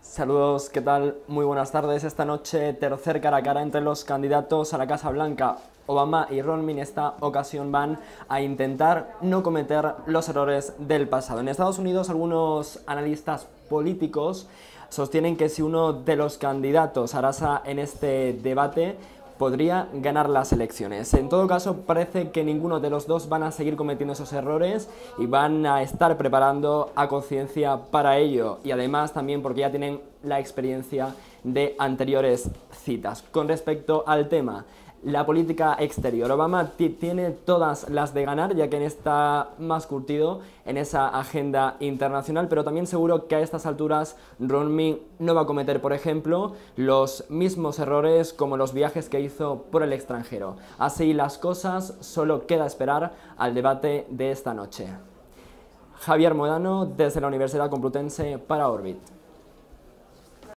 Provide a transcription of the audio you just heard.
Saludos, ¿qué tal? Muy buenas tardes. Esta noche, tercer cara a cara entre los candidatos a la Casa Blanca. Obama y Romney en esta ocasión van a intentar no cometer los errores del pasado. En Estados Unidos, algunos analistas políticos sostienen que si uno de los candidatos arrasa en este debate, podría ganar las elecciones. En todo caso, parece que ninguno de los dos van a seguir cometiendo esos errores y van a estar preparando a conciencia para ello. Y además también porque ya tienen la experiencia de anteriores citas. Con respecto al tema, la política exterior, Obama tiene todas las de ganar, ya que está más curtido en esa agenda internacional, pero también seguro que a estas alturas Romney no va a cometer, por ejemplo, los mismos errores como los viajes que hizo por el extranjero. Así las cosas, solo queda esperar al debate de esta noche. Javier Modano, desde la Universidad Complutense para Orbit.